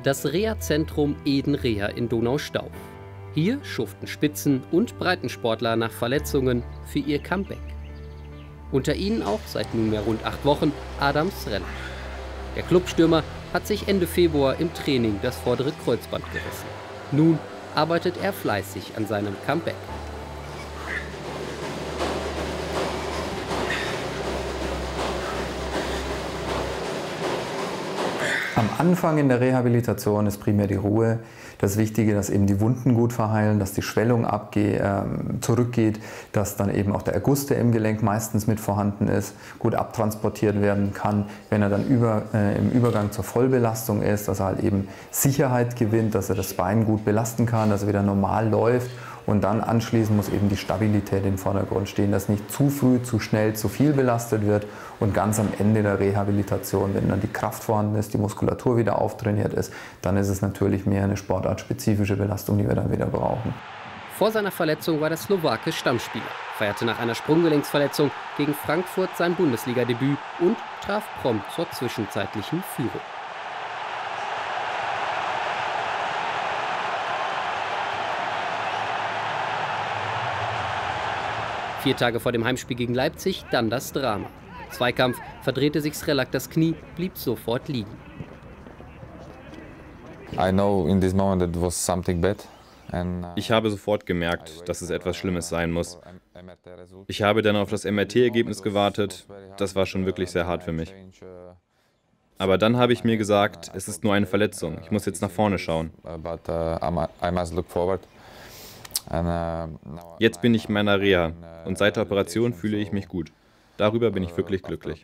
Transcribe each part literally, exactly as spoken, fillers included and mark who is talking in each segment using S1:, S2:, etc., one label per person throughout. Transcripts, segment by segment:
S1: Das Reha-Zentrum Eden-Reha in Donaustauf. Hier schuften Spitzen- und Breitensportler nach Verletzungen für ihr Comeback. Unter ihnen auch seit nunmehr rund acht Wochen Adam Srelak. Der Clubstürmer hat sich Ende Februar im Training das vordere Kreuzband gerissen. Nun arbeitet er fleißig an seinem Comeback.
S2: Am Anfang in der Rehabilitation ist primär die Ruhe. Das Wichtige, dass eben die Wunden gut verheilen, dass die Schwellung abge äh, zurückgeht, dass dann eben auch der Erguss, der im Gelenk meistens mit vorhanden ist, gut abtransportiert werden kann. Wenn er dann über, äh, im Übergang zur Vollbelastung ist, dass er halt eben Sicherheit gewinnt, dass er das Bein gut belasten kann, dass er wieder normal läuft. Und dann anschließend muss eben die Stabilität im Vordergrund stehen, dass nicht zu früh, zu schnell, zu viel belastet wird. Und ganz am Ende der Rehabilitation, wenn dann die Kraft vorhanden ist, die Muskulatur wieder auftrainiert ist, dann ist es natürlich mehr eine sportartspezifische Belastung, die wir dann wieder brauchen.
S1: Vor seiner Verletzung war der Slowake Stammspieler, feierte nach einer Sprunggelenksverletzung gegen Frankfurt sein Bundesligadebüt und traf prompt zur zwischenzeitlichen Führung. Vier Tage vor dem Heimspiel gegen Leipzig dann das Drama. Zweikampf verdrehte sich Srelak das Knie, blieb sofort liegen.
S3: Ich habe sofort gemerkt, dass es etwas Schlimmes sein muss. Ich habe dann auf das M R T-Ergebnis gewartet. Das war schon wirklich sehr hart für mich. Aber dann habe ich mir gesagt, es ist nur eine Verletzung. Ich muss jetzt nach vorne schauen. Jetzt bin ich in meiner Reha und seit der Operation fühle ich mich gut. Darüber bin ich wirklich glücklich.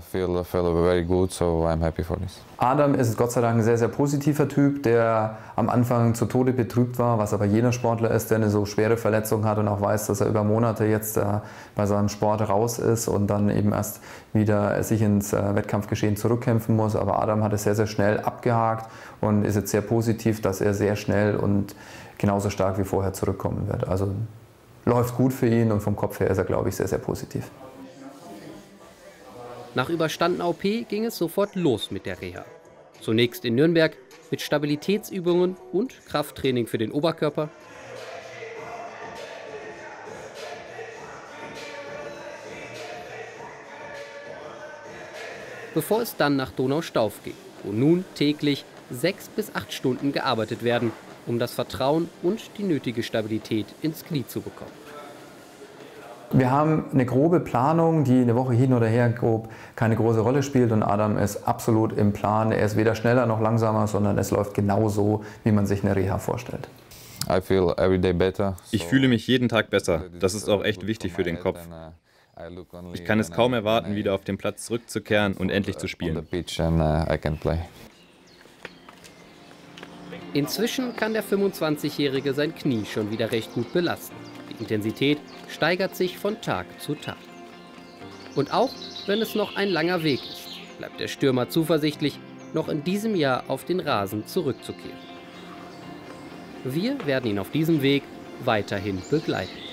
S2: Adam ist Gott sei Dank ein sehr, sehr positiver Typ, der am Anfang zu Tode betrübt war, was aber jeder Sportler ist, der eine so schwere Verletzung hat und auch weiß, dass er über Monate jetzt äh, bei seinem Sport raus ist und dann eben erst wieder sich ins äh, Wettkampfgeschehen zurückkämpfen muss. Aber Adam hat es sehr, sehr schnell abgehakt und ist jetzt sehr positiv, dass er sehr schnell und genauso stark wie vorher zurückkommen wird. Also läuft gut für ihn und vom Kopf her ist er, glaube ich, sehr, sehr positiv.
S1: Nach überstandener O P ging es sofort los mit der Reha. Zunächst in Nürnberg mit Stabilitätsübungen und Krafttraining für den Oberkörper. Bevor es dann nach Donaustauf ging, wo nun täglich sechs bis acht Stunden gearbeitet werden, um das Vertrauen und die nötige Stabilität ins Knie zu bekommen.
S2: Wir haben eine grobe Planung, die eine Woche hin oder her grob keine große Rolle spielt und Adam ist absolut im Plan. Er ist weder schneller noch langsamer, sondern es läuft genau so, wie man sich eine Reha vorstellt.
S3: Ich fühle mich jeden Tag besser. Das ist auch echt wichtig für den Kopf. Ich kann es kaum erwarten, wieder auf den Platz zurückzukehren und endlich zu spielen.
S1: Inzwischen kann der fünfundzwanzigjährige sein Knie schon wieder recht gut belasten. Die Intensität steigert sich von Tag zu Tag. Und auch wenn es noch ein langer Weg ist, bleibt der Stürmer zuversichtlich, noch in diesem Jahr auf den Rasen zurückzukehren. Wir werden ihn auf diesem Weg weiterhin begleiten.